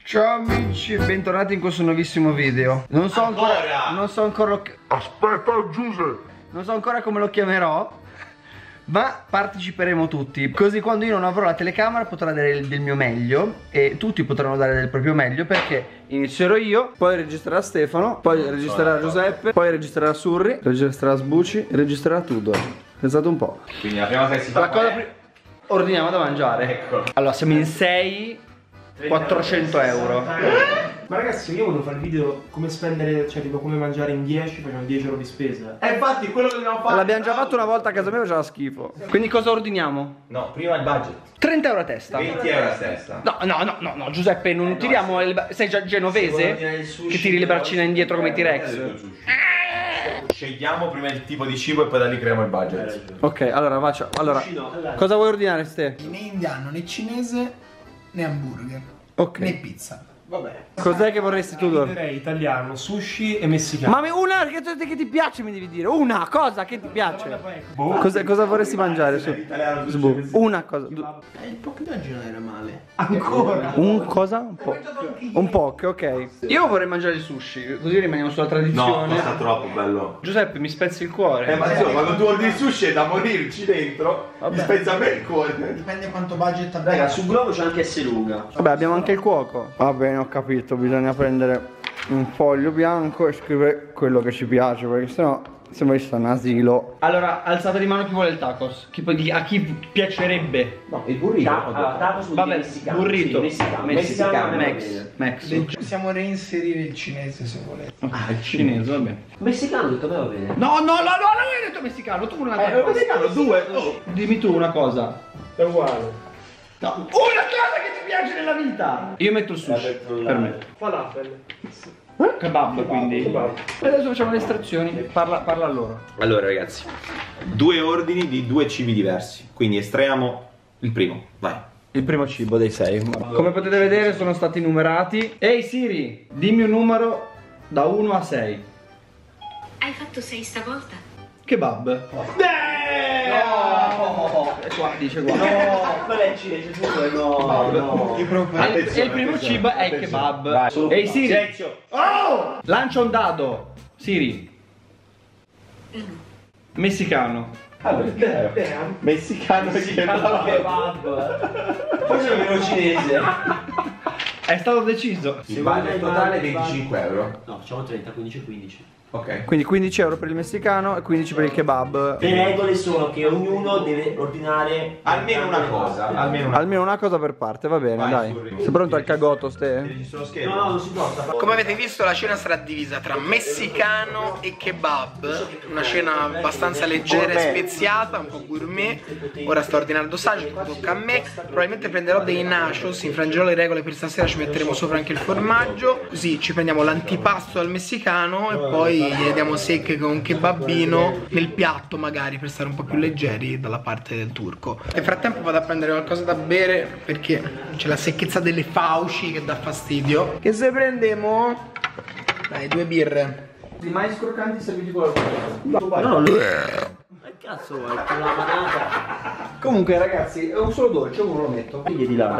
Ciao amici, bentornati in questo nuovissimo video. Non so ancora Aspetta Giuseppe. Non so ancora come lo chiamerò, ma parteciperemo tutti. Così quando io non avrò la telecamera potrò dare del mio meglio e tutti potranno dare del proprio meglio, perché inizierò io, poi registrerà Stefano, poi registrerà Giuseppe, poi registrerà Surri, registrerà Sbucci, registrerà Tudor. Pensate un po'. Quindi la prima cosa che si fa ordiniamo da mangiare. Ecco. Allora siamo in 6, 400 euro. Ma ragazzi, io volevo fare il video come spendere, cioè tipo come mangiare in 10, facciamo 10 euro di spesa. Infatti quello che dobbiamo fare. L'abbiamo già fatto una volta a casa mia, faceva schifo. Quindi cosa ordiniamo? No, prima il budget. 30 euro a testa. 20 euro a testa. No, Giuseppe, non tiriamo sei già genovese? Che tiri le braccine indietro come T-Rex? Scegliamo prima il tipo di cibo e poi da lì creiamo il budget. Ok, allora faccio. Allora, cosa vuoi ordinare, Ste? Né indiano, né cinese, né hamburger, Ok. né pizza. Vabbè. Cos'è che vorresti tu, Dor? Direi italiano, sushi e messicano. Ma una che ti piace mi devi dire. Una cosa che ti piace. Cosa vorresti mangiare? Sbu? Una cosa. Il poco di oggi non era male. Ancora? Un cosa? Un po'. Un po', ok. Io vorrei mangiare il sushi, così rimaniamo sulla No, tradizione. costa troppo bello. Giuseppe, mi spezzi il cuore. Ma insomma, quando tu ordini sushi è da morirci dentro. Vabbè. Mi spezza a me il cuore. Dipende quanto budget abbiamo. Raga, sul globo c'è anche Esselunga. Vabbè, abbiamo anche il cuoco. Va bene, ho capito, bisogna prendere un foglio bianco e scrivere quello che ci piace, perché sennò sembra che sta un asilo. Allora, alzate di mano chi vuole il tacos. A chi piacerebbe? No, il burrito. Tacos Vabbè, messicano. burrito. Sì, messicano. Max. Possiamo reinserire il cinese se volete. Ah, il cinese, va bene. Messicano, ho detto, va bene. No, non hai detto messicano, tu una cosa. Messicano, due. Oh. Dimmi tu una cosa. È uguale. No, una cosa che ti piace nella vita. Io metto il sushi per me. Falafel. Kebab, quindi. Kebab. E adesso facciamo le estrazioni. Parla a loro. Allora ragazzi, due ordini di due cibi diversi. Quindi estraiamo il primo. Vai. Il primo cibo dei 6. Come potete vedere sono stati numerati. Ehi Siri, dimmi un numero da 1 a 6. Hai fatto 6 stavolta? Kebab. Qua, dice qua. No, quello è cinese, no. E il primo cibo è il kebab. Ehi Siri. Oh! Lancia un dado. Siri. Messicano. Messicano e Kebab. Poi c'è quello cinese. È stato deciso. Il budget totale è 25 euro. No, facciamo 30, 15 e 15. Ok. Quindi 15 euro per il messicano e 15 per il kebab. Le regole sono che ognuno deve ordinare Almeno una cosa. Almeno una cosa per parte, va bene, Vai, dai. Surri. Sei pronto al cagotto, Ste? Sullo schermo. No, non si porta. Come avete visto la cena sarà divisa tra messicano e kebab, una cena abbastanza leggera e speziata, un po' gourmet. Ora sto ordinando assaggio, tocca a me. Probabilmente prenderò dei nachos, infrangerò le regole per stasera, ci metteremo sopra anche il formaggio. Così ci prendiamo l'antipasto al messicano e poi gli vediamo secche con un kebabino nel piatto magari per stare un po' più leggeri dalla parte del turco. Nel frattempo vado a prendere qualcosa da bere perché c'è la secchezza delle fauci che dà fastidio. Che se prendiamo? Dai, 2 birre. I mais croccanti serviti con la No, che cazzo vuoi? Con la panata. Comunque ragazzi, è un solo dolce, uno lo metto. Figli di là,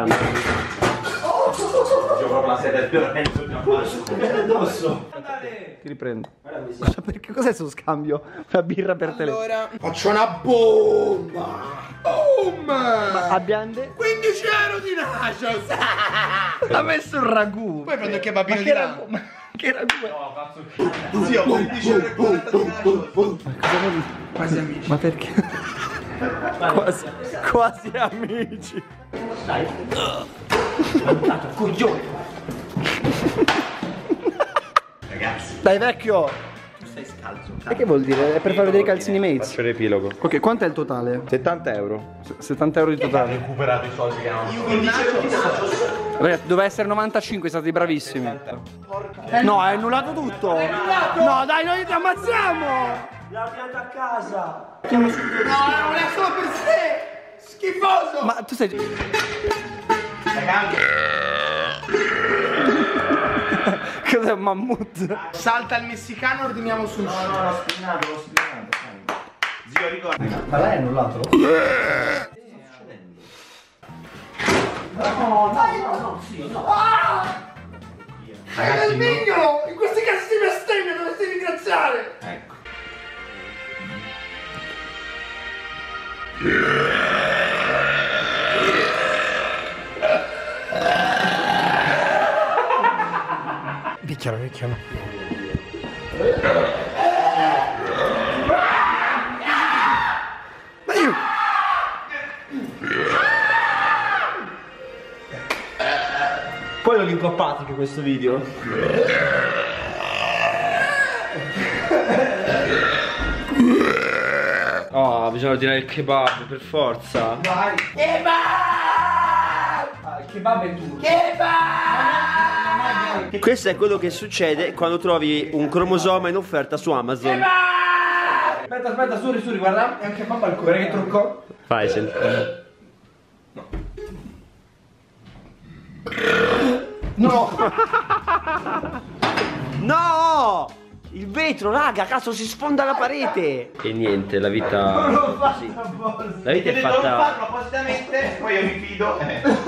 Io proprio la sede del addosso. Ti riprendo. Perché cos'è sto scambio? Una birra per telefono. Allora, faccio una bomba. Boom! Abbiamo 15 euro di nachos. ha messo il ragù. Poi prendo il kebabino Ma di che là. ragù? Ma che ragù è? Sì, ho 15 euro e 40 di nachos. Quasi amici. Ma perché? Quasi amici. Dai. Coglione. Ragazzi, Dai vecchio. Tu sei scalzo. E che vuol dire? È per far vedere i calzini mates. faccio l'epilogo. Ok, quanto è il totale? 70 euro. 70 euro di totale. Recuperato i soldi che avevamo. 15 euro di nachos. Ragazzi, doveva essere 95, siete bravissimi. No, è annullato tutto. No, dai, noi ti ammazziamo. La pianta a casa. No, non è solo per sé. Schifoso. Ma tu sei... Cos'è un mammut? Salta il messicano, ordiniamo sushi. No, l'ho spinato. Zio, ricordi. Ma l'hai annullato? No, sì, no. Ragazzi, il mignolo! In questi casi si bestemmia, dovresti ringraziare! ecco. Picchialo, picchialo. Ma io... Poi l'ho link apatico questo video. Oh, bisogna ordinare il kebab per forza. Vai! Kebab! Ah, il kebab è tutto. Kebab! Questo è quello che succede quando trovi un cromosoma in offerta su Amazon. Aspetta, aspetta, Suri, guarda. È un kebab al cuore. Guarda che trucco. Fai, senti. No! No! Il vetro, raga, cazzo, si sfonda la parete. E niente, la vita... Sì. La vita è fatta... appositamente, poi io mi fido.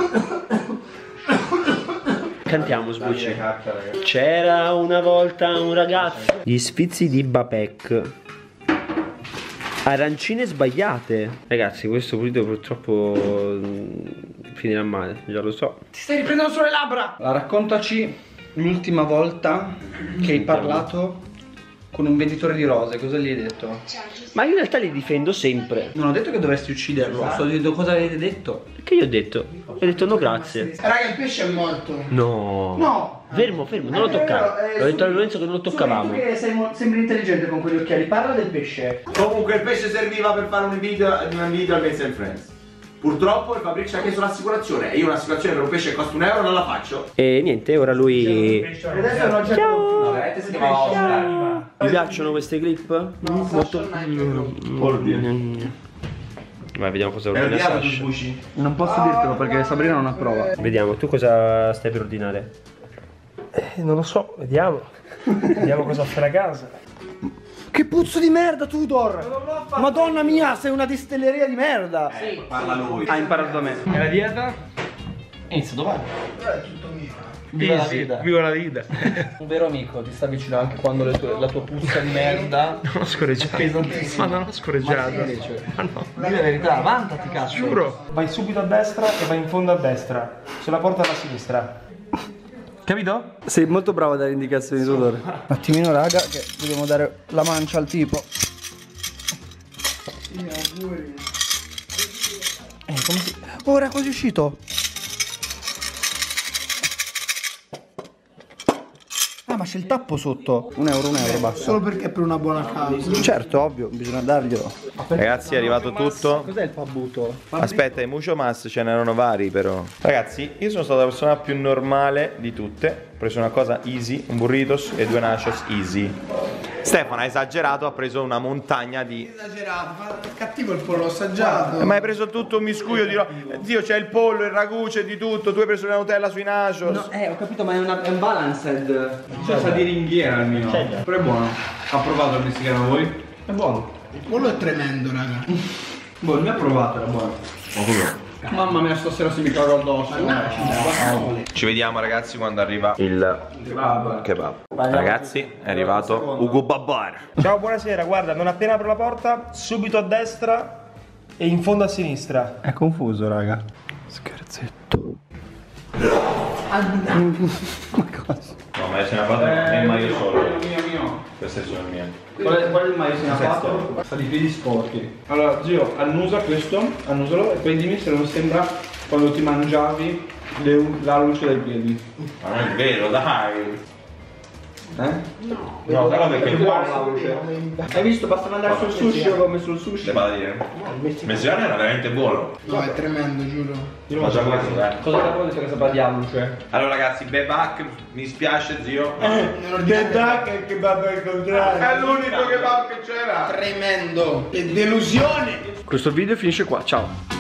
Cantiamo, Sbucci. C'era una volta un ragazzo. Gli sfizi di Bapec. Arancine sbagliate. Ragazzi, questo pulito purtroppo finirà male, già lo so. Ti stai riprendendo sulle labbra! Allora, raccontaci l'ultima volta che hai parlato con un venditore di rose, cosa gli hai detto? Ma io in realtà li difendo sempre. Non ho detto che dovresti ucciderlo, sto dicendo cosa avete detto. Che io ho detto? Ho detto no grazie. Raga, il pesce è morto. No. No! Fermo, non lo toccare. Ho detto a Lorenzo che non lo toccavamo. Tu che sembri intelligente con quegli occhiali, parla del pesce. Comunque il pesce serviva per fare un video al Benz & Friends. Purtroppo il Fabrizio ha chiesto l'assicurazione e io un'assicurazione per un pesce che costa €1 non la faccio. E niente, ora lui... Adesso non c'è. No, veramente si chiamava Oscar. Vi piacciono queste clip? Molto... Vai, vediamo cosa È ordina ordinato tu Sasha. Sbucci? Non posso dirtelo perché Sabrina non approva. Vediamo, tu cosa stai per ordinare? Non lo so, vediamo. Vediamo cosa fare a casa. Che puzzo di merda, Tudor! Madonna mia, sei una distilleria di merda! Parla lui. Ha imparato da me. E la dieta? Inizia, dov'è? Easy, vivo la vita. Un vero amico ti sta vicino anche quando la tua puzza di merda Non ho scorreggiato. pesantissima. Ma non ho scorreggiato. Ma no. Dì la verità, vantati cazzo. Giuro. Vai subito a destra e vai in fondo a destra. Sulla porta alla sinistra. Capito? Sei molto bravo a dare indicazioni, Tudor. Un attimino raga, che dobbiamo dare la mancia al tipo. Come si... Oh, era quasi uscito. Ah, ma c'è il tappo sotto. €1, basta. Solo perché è per una buona causa. Certo, ovvio, bisogna darglielo. Ragazzi, è arrivato tutto. Cos'è il pabuto? Aspetta, i Mucho Mas ce n'erano vari però. Ragazzi, io sono stata la persona più normale di tutte. Ho preso una cosa easy, un burritos e 2 nachos easy. Stefano ha esagerato, ha preso una montagna di... Esagerato, ma è cattivo il pollo assaggiato. Ma hai preso tutto un miscuglio di... Zio, c'è il pollo, il ragù, c'è di tutto. Tu hai preso la Nutella sui nachos. No, ho capito, ma è un balanced. C'è sa di ringhiera almeno. Però è buono. Ha provato il messicano voi? È buono. Il pollo è tremendo, raga. Boh, il mio ha provato, era buono. Mamma mia, stasera si mi cago addosso. Ci vediamo ragazzi quando arriva il kebab. Ragazzi, è arrivato Ugo Babbar. Ciao, buonasera. Guarda, non appena apro la porta, subito a destra e in fondo a sinistra. È confuso, raga. Scherzetto. Ma cosa? No, ma se ne ha fatto è il maio solo. Queste sono le mie. Qual è il maio fatto? Sta di piedi sporchi. Allora, zio, annusa questo, annusalo e poi dimmi se non sembra quando ti mangiavi la luce dai piedi. Ma non è vero, dai. No, però perché è buona la luce. Hai visto? Basta mandare sul sushi, ho messo sul sushi. Devo dire. Il messicano era veramente buono. No, è tremendo, giuro. Io non so questo, Cosa da voi che sapeva di luce? Allora ragazzi, Bebak, mi spiace zio. Bebak che va per contrario. È l'unico kebab che c'era. Tremendo. Che delusione. Questo video finisce qua, ciao.